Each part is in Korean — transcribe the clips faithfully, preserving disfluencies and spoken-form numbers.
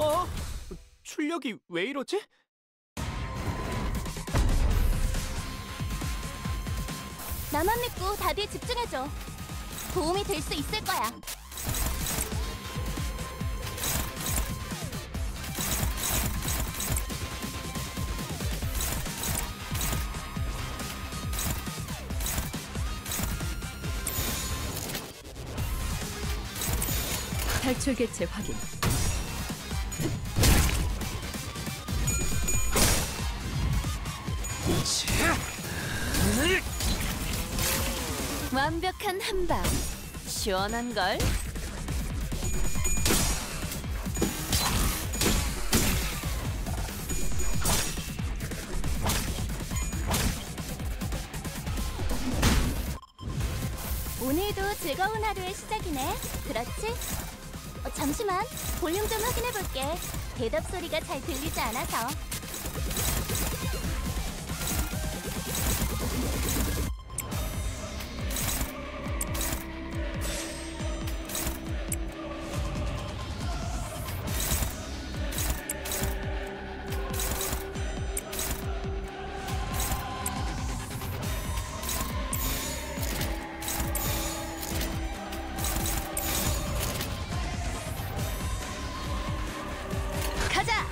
어? 출력이 왜 이러지? 나만 믿고 답에 집중해줘. 도움이 될 수 있을 거야. 탈출 개체 확인. 완벽한 한방. 시원한걸? 오늘도 즐거운 하루의 시작이네. 그렇지? 어, 잠시만. 볼륨 좀 확인해볼게. 대답 소리가 잘 들리지 않아서. 가자!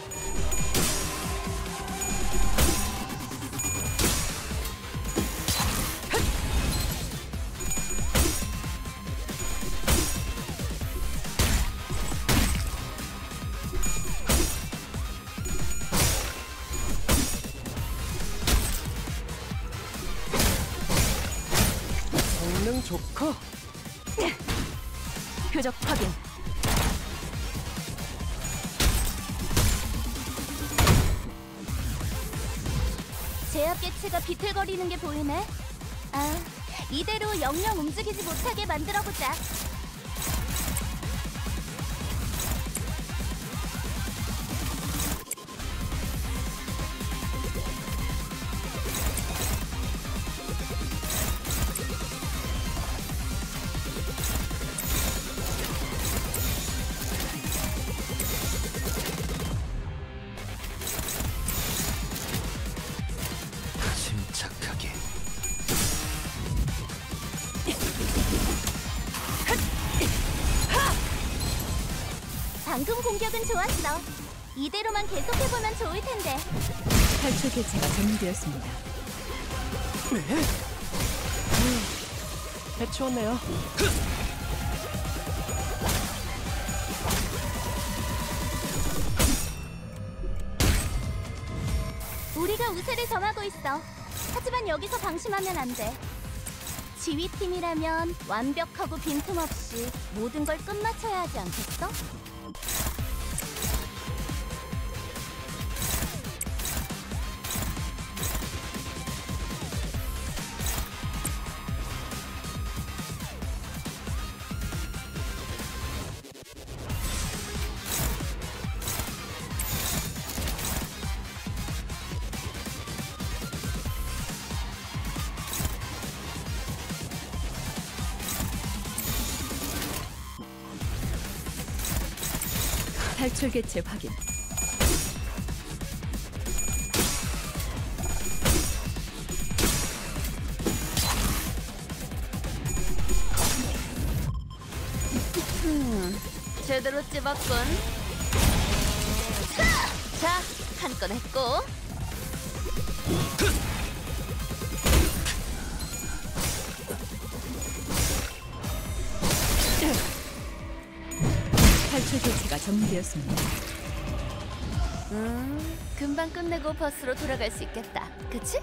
성능 좋고. 표적 확인. 제압 개체가 비틀거리는 게 보이네. 아, 이대로 영영 움직이지 못하게 만들어보자. 침착하게. 방금 공격은 좋았어. 이대로만 계속해보면 좋을 텐데. 탈출 개체가 점유되었습니다. 네? 해치웠네요. 우리가 우세를 점하고 있어. 하지만 여기서 방심하면 안 돼. 지휘팀이라면 완벽하고 빈틈없이 모든 걸 끝마쳐야 하지 않겠어? 탈출 개체 확인. 음, 제대로 찝었군. 자, 한 건 했고. 탈출 개체가 점유되었습니다. 음, 금방 끝내고 버스로 돌아갈 수 있겠다. 그치?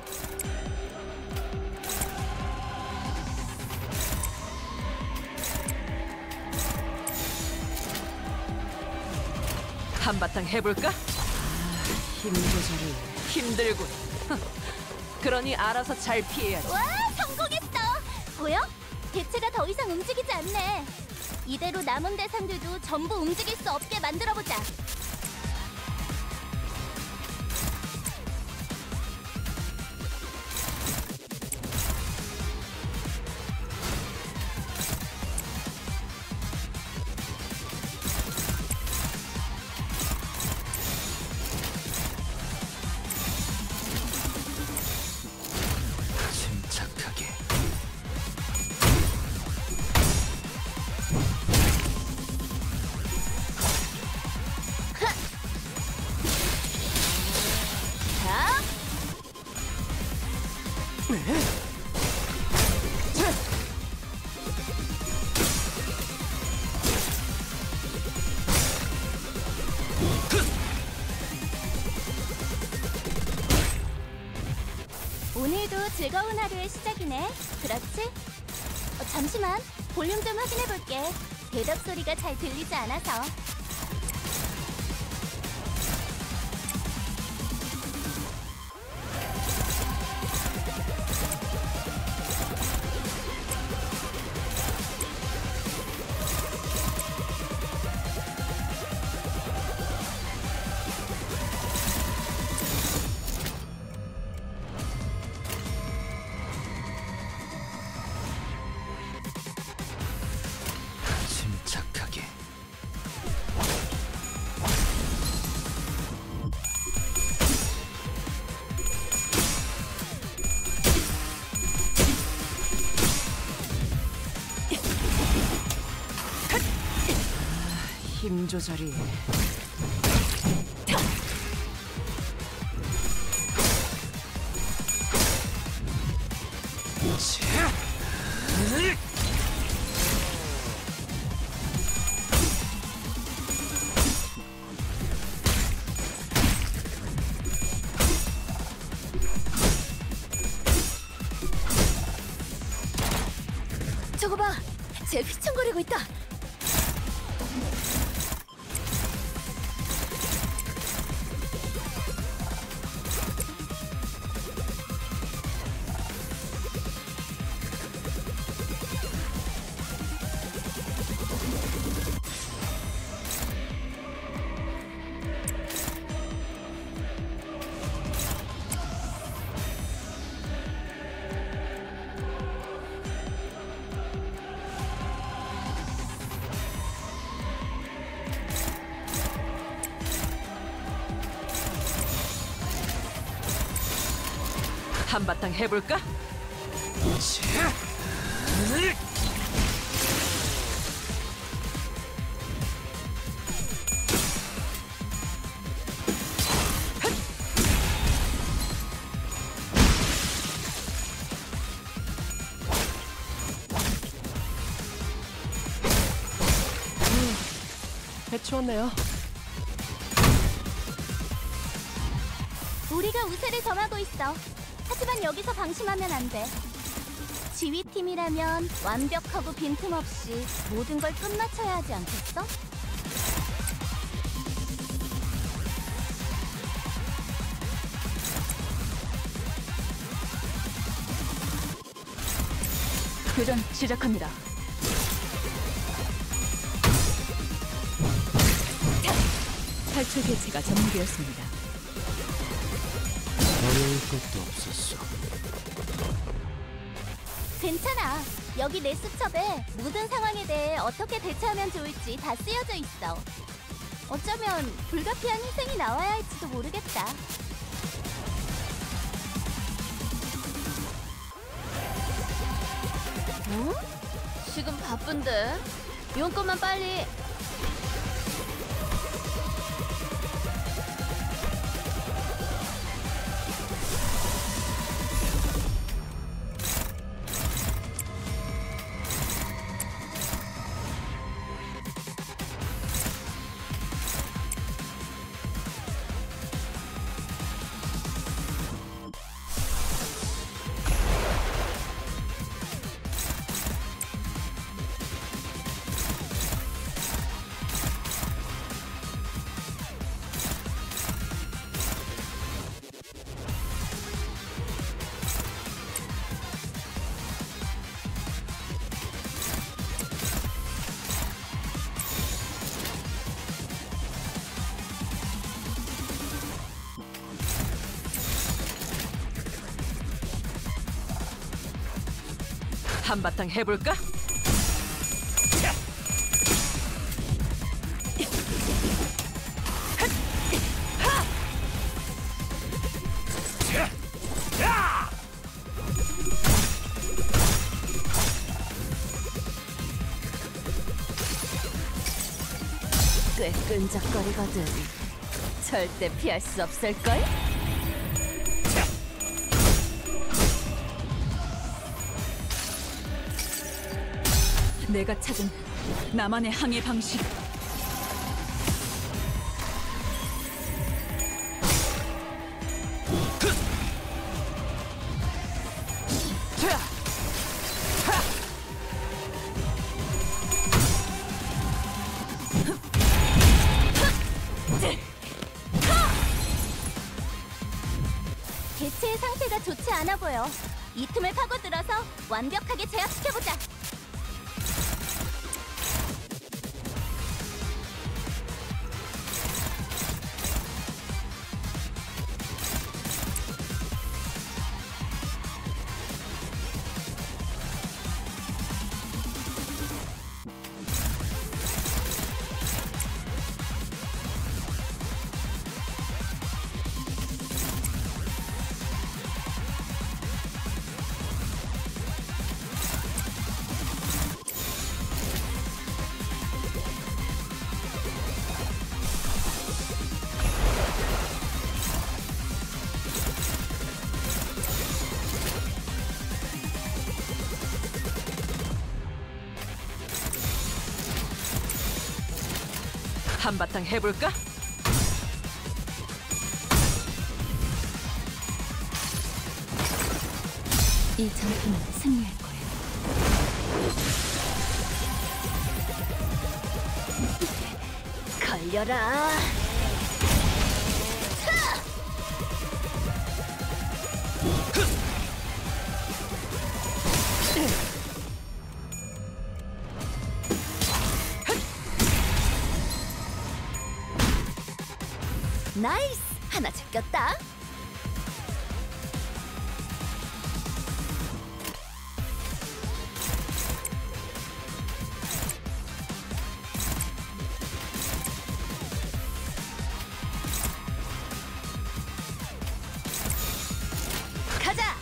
한바탕 해볼까? 아, 힘 조절이 힘들군. 그러니 알아서 잘 피해야지. 와, 성공했어! 보여? 개체가 더 이상 움직이지 않네. 이대로 남은 대상들도 전부 움직일 수 없게 만들어보자. 오늘도 즐거운 하루의 시작이네. 그렇지? 어, 잠시만, 볼륨 좀 확인해볼게. 대답 소리가 잘 들리지 않아서. 침착하게. 힘 조절이. 저거 봐! 쟤 휘청거리고 있다! 한바탕 해볼까? 해치웠네요. 우리가 우세를 점하고 있어. 하지만 여기서 방심하면 안 돼. 지휘팀이라면 완벽하고 빈틈없이 모든 걸 끝마쳐야 하지 않겠어? 교전 시작합니다. 탈출 개체가 점령되었습니다. 어려울 것도 없었어. 괜찮아. 여기 내 수첩에 모든 상황에 대해 어떻게 대처하면 좋을지 다 쓰여져 있어. 어쩌면 불가피한 희생이 나와야 할지도 모르겠다. 어? 지금 바쁜데? 용건만 빨리. 한바탕 해볼까? 꽤 끈적거리거든. 절대 피할 수 없을걸? 내가 찾은 나만의 항해 방식. 분위기가 좋지 않아 보여. 이 틈을 파고들어서 완벽하게 제압시켜보자. 한바탕 해볼까? 이 전투는 승리할 거야. 걸려라. 나이스! 하나 제꼈다. 가자!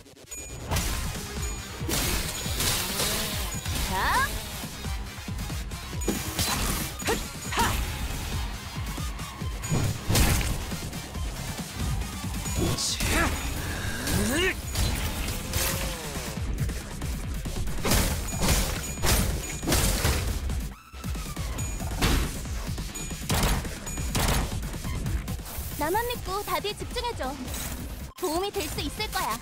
자! 나만 믿고 다들 집중해줘. 도움이 될 수 있을 거야.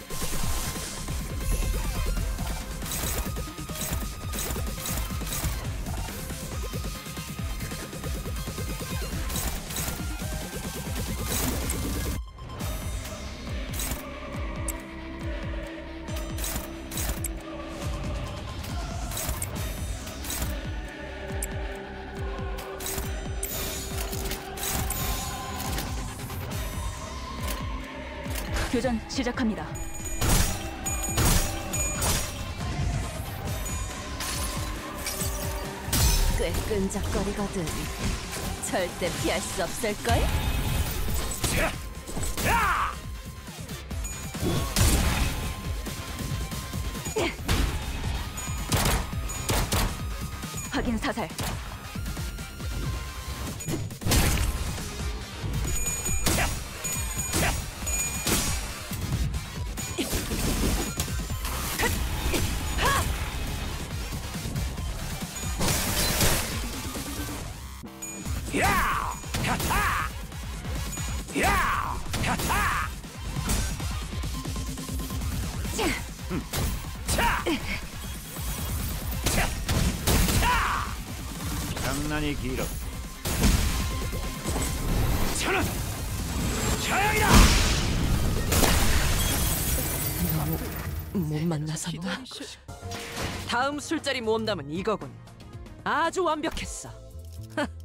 교전 시작합니다. 꽤 끈적거리거든. 절대 피할 수 없을걸? 확인 사살. 장난이 길어. 저는 저양이다. 못 만나서 뭐. 다음 술자리 모험담은 이거군. 아주 완벽했어.